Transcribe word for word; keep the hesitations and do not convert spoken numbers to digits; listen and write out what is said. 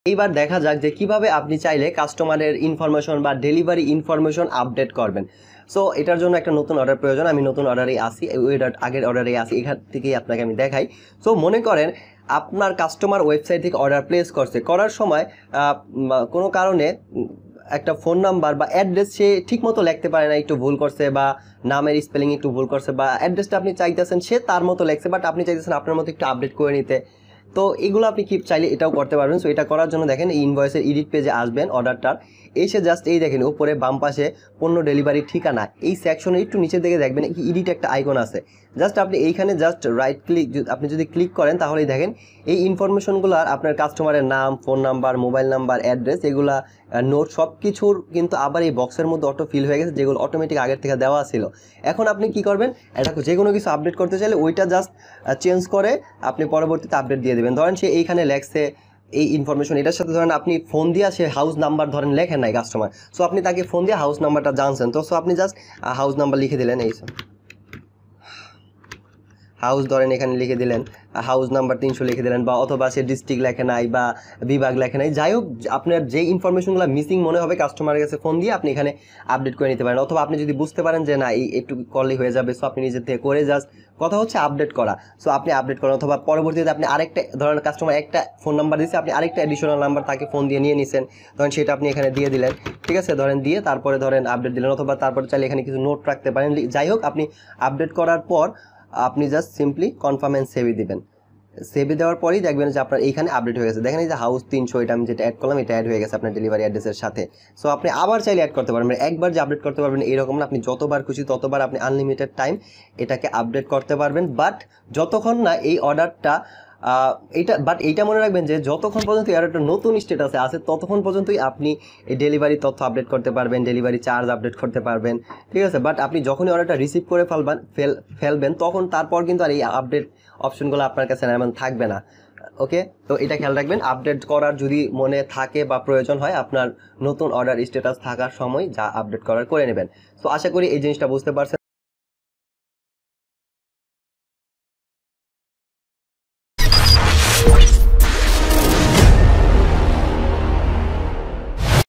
এইবার দেখা যাক যে কিভাবে আপনি চাইলে কাস্টমারের ইনফরমেশন বা ডেলিভারি ইনফরমেশন আপডেট করবেন। সো এটার জন্য একটা নতুন অর্ডার প্রয়োজন। আমি নতুন অর্ডারেই আসি, ওই আগের অর্ডারেই আসি, এখান থেকেই আপনাকে আমি দেখাই। সো মনে করেন আপনার কাস্টমার ওয়েবসাইট থেকে অর্ডার প্লেস করছে, করার সময় কোনো কারণে একটা ফোন নাম্বার বা অ্যাড্রেস সে ঠিকমতো লিখতে পারে না, একটু ভুল করছে, বা নামের স্পেলিং একটু ভুল করছে, বা অ্যাড্রেসটা আপনি চাইতেছেন সে তার মতো লেখছে, বাট আপনি চাইতেছেন আপনার মতো একটু আপডেট করে নিতে। তো এগুলো আপনি কি চাইলে এটাও করতে পারবেন। সো এটা করার জন্য দেখেন এই ইনভয়েসের এডিট পেজে আসবেন, অর্ডারটার এসে জাস্ট এই দেখেন উপরে বাম পাশে পণ্য ডেলিভারি ঠিকানা, এই সেকশনে একটু নিচের দিকে দেখবেন কি এডিট একটা আইকন আছে। জাস্ট আপনি এইখানে জাস্ট রাইট ক্লিক আপনি যদি ক্লিক করেন তাহলেই দেখেন এই ইনফরমেশনগুলো আপনার কাস্টমারের নাম, phone number, mobile number, address, এগুলা নোট সব কিছুর কিন্তু আবার এই বক্সের মধ্যে অটো ফিল হয়ে গেছে, যেগুলো অটোমেটিক আগের থেকে দেওয়া ছিল। এখন আপনি কি করবেন, এটা যে কোনো কিছু আপডেট করতে চাইলে ওইটা জাস্ট চেঞ্জ করে আপনি পরবর্তীতে আপডেট দিয়ে দেবেন। ধরেন সে এইখানে লেখছে এই ইনফরমেশন, এটার সাথে ধরেন আপনি ফোন দিয়ে সে হাউস নাম্বার ধরেন লেখেন নাই কাস্টমার, সো আপনি তাকে ফোন দিয়ে হাউস নাম্বারটা জানছেন, তো সো আপনি জাস্ট হাউস নাম্বার লিখে দিলেন, এই হাউস ধরেন এখানে লিখে দিলেন হাউস নাম্বার তিনশো লিখে দিলেন, বা অথবা সে ডিস্ট্রিক্ট লেখে নাই বা বিভাগ লেখে নাই, যাই হোক আপনার যে ইনফরমেশনগুলো মিসিং মনে হবে কাস্টমারের কাছে ফোন দিয়ে আপনি এখানে আপডেট করে নিতে পারেন। অথবা আপনি যদি বুঝতে পারেন যে না এই একটু করলেই হয়ে যাবে, সো আপনি নিজের থেকে করে জাস্ট কথা হচ্ছে আপডেট করা, সো আপনি আপডেট করেন। অথবা পরবর্তীতে আপনি আরেকটা ধরেন কাস্টমার একটা ফোন নাম্বার দিচ্ছে, আপনি আরেকটা অ্যাডিশনাল নাম্বার তাকে ফোন দিয়ে নিয়ে নিছেন, ধরেন সেটা আপনি এখানে দিয়ে দিলেন, ঠিক আছে, ধরেন দিয়ে তারপরে ধরেন আপডেট দিলেন। অথবা তারপরে চাইলে এখানে কিছু নোট রাখতে পারেন। যাই হোক আপনি আপডেট করার পর আপনি জাস্ট সিম্পলি কনফার্ম অ্যান্ড সেভে দিবেন। সেভে দেওয়ার পরেই দেখবেন যে আপনার এইখানে আপডেট হয়ে গেছে। দেখেন এই যে হাউস তিনশো, এটা আমি যেটা অ্যাড করলাম এটা অ্যাড হয়ে গেছে আপনার ডেলিভারি অ্যাড্রেসের সাথে। সো আপনি আবার চাইলে অ্যাড করতে পারবেন, একবার যে আপডেট করতে পারবেন এরকম না, আপনি যতবার খুশি ততবার আপনি আনলিমিটেড টাইম এটাকে আপডেট করতে পারবেন। বাট যতক্ষণ না এই অর্ডারটা এইটা বাট এইটা মনে রাখবেন যে যতক্ষণ পর্যন্ত এর একটা নতুন স্ট্যাটাসে আছে ততক্ষণ পর্যন্তই আপনি এই ডেলিভারি তথ্য আপডেট করতে পারবেন, ডেলিভারি চার্জ আপডেট করতে পারবেন, ঠিক আছে। বাট আপনি যখনই অর্ডারটা রিসিভ করে ফেলবেন ফেল ফেলবেন তখন তারপর কিন্তু আর এই আপডেট অপশনগুলো আপনার কাছে এমন থাকবে না। ওকে, তো এটা খেয়াল রাখবেন। আপডেট করার যদি মনে থাকে বা প্রয়োজন হয় আপনার নতুন অর্ডার স্ট্যাটাস থাকার সময় যা আপডেট করার করে নেবেন। তো আশা করি এই জিনিসটা বুঝতে পারছেন।